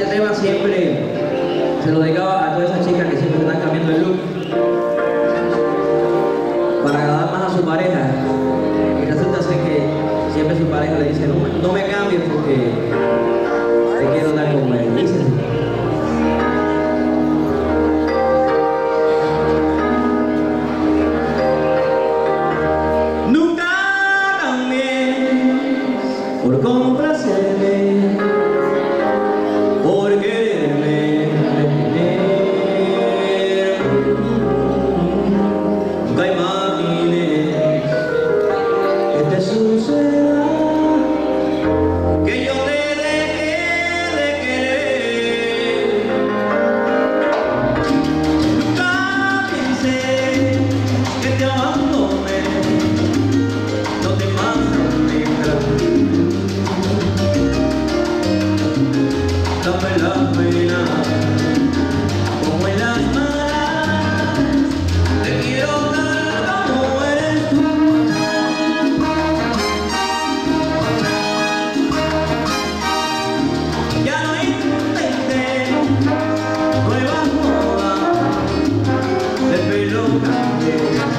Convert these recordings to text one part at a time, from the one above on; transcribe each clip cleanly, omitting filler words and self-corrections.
tema siempre se lo dedicaba a todas esas chicas que siempre están cambiando el look para agradar más a su pareja. Y resulta ser que siempre su pareja le dice, no me cambies porque te quiero dar como él. Dice así. Nunca cambies por complacerme, por quererme retener. Nunca imagines que te suceda, que yo te deje de querer. Nunca pienses que te abandone, no te mantendrás. Dame la pena como en las malas, te quiero dar como eres tú. Ya no intentes nuevas modas de pelo grande.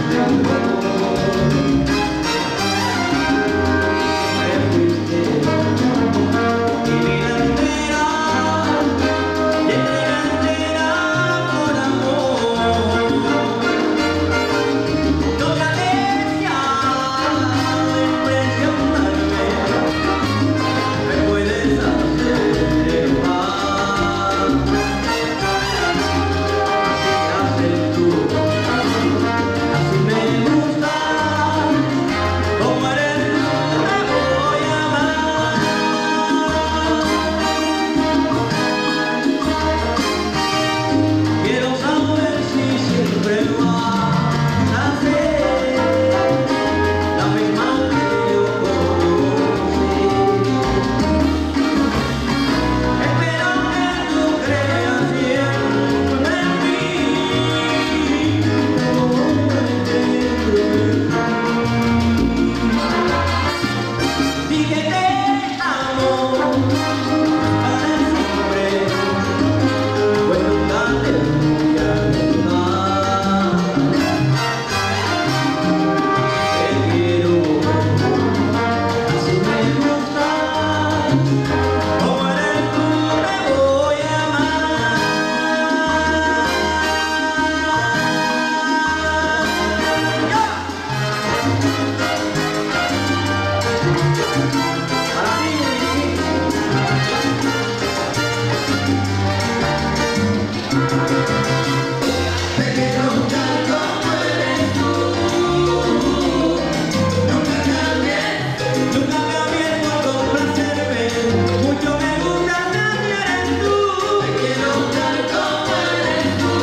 Me fuiste y vida entera, y entrega entera por amor. No trates ya de impresionarme, me puedes hacer mal. Así haces tú, así me gusta, como eres tú te voy a amar. Quiero saber si siempre vas a ser la misma que yo conocí. Espero que tú creas siempre en mí, como dentro de ti. Dije te amo para siempre, pues nunca te voy a olvidar. Te quiero, así me gustas, como eres tú te voy a amar. ¡Ya! Para ti, te quiero tal como eres tú. Nunca cambies por complacerme, mucho me gusta así eres tú. Te quiero tal como eres tú.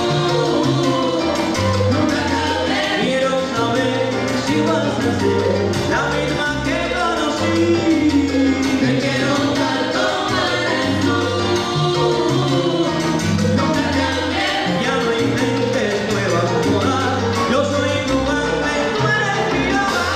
Nunca cambies. Quiero saber si vas a ser la misma que conocí. Te quiero tal como eres tú. Nunca cambies. Ya no intentes nuevas modas, yo soy tu ángel, tú eres mi hogar.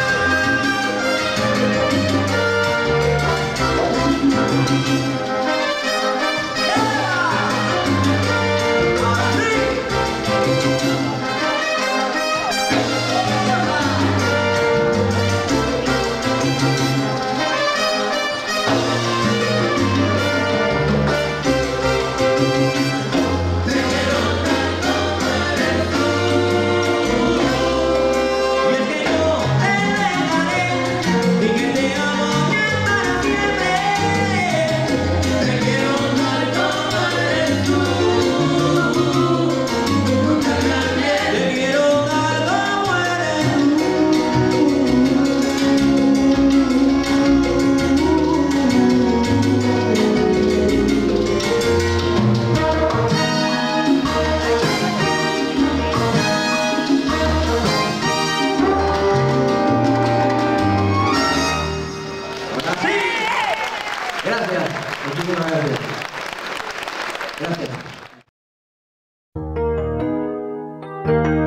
Y es que yo te dejaré y que te amo bien para siempre. Te quiero tal como eres tú. Nunca cambies. Te quiero tal como eres así. Gracias, muchísimas gracias. Gracias.